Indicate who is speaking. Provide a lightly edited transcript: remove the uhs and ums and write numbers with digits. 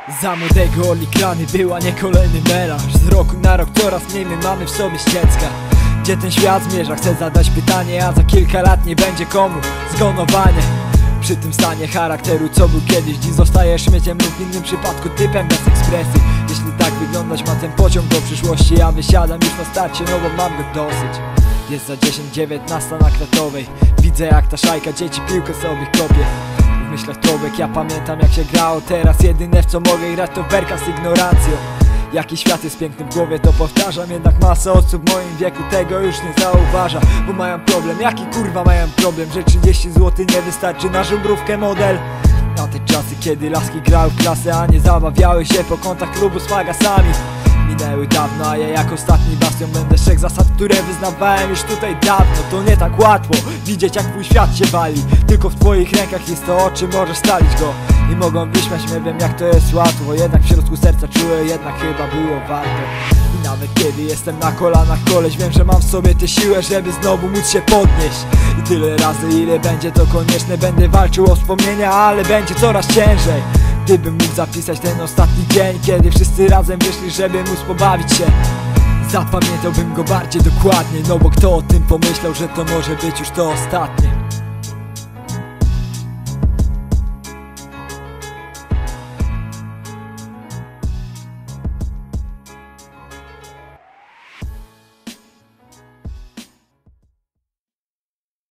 Speaker 1: Za młodego Olikrany była nie kolejny melarz. Z roku na rok coraz mniej my mamy w sobie ściecka. Gdzie ten świat zmierza? Chcę zadać pytanie, a za kilka lat nie będzie komu zgonowanie. Przy tym stanie charakteru, co był kiedyś, dziś zostaje śmieciem lub w innym przypadku typem bez ekspresji. Jeśli tak wyglądać ma ten pociąg do przyszłości, ja wysiadam już na starcie, no bo mam go dosyć. Jest za 10:19 na Kratowej. Widzę jak ta szajka dzieci piłkę sobie kopie. W myślach trobek ja pamiętam jak się grało teraz. Jedyne w co mogę grać to werka z ignorancją. Jaki świat jest piękny w głowie to powtarzam. Jednak masa osób w moim wieku tego już nie zauważa. Bo mają problem, jaki kurwa mają problem, że 30 zł nie wystarczy na żubrówkę model. Na te czasy kiedy laski grały w klasę, a nie zabawiały się po kątach klubu z fagasami. Minęły dawno, a ja jak ostatni bastion będę trzech zasad, które wyznawałem już tutaj dawno. To nie tak łatwo widzieć jak twój świat się wali. Tylko w twoich rękach jest to, o czym możesz stalić go. I mogą wyśmiać mnie, wiem jak to jest łatwo. Jednak w środku serca czuję, jednak chyba było warto. I nawet kiedy jestem na kolanach koleś, wiem, że mam w sobie tę siłę, żeby znowu móc się podnieść. I tyle razy ile będzie to konieczne, będę walczył o wspomnienia, ale będzie coraz ciężej. Gdybym mógł zapisać ten ostatni dzień, kiedy wszyscy razem wyszli, żeby móc pobawić się, zapamiętałbym go bardziej dokładnie. No bo kto o tym pomyślał, że to może być już to ostatnie.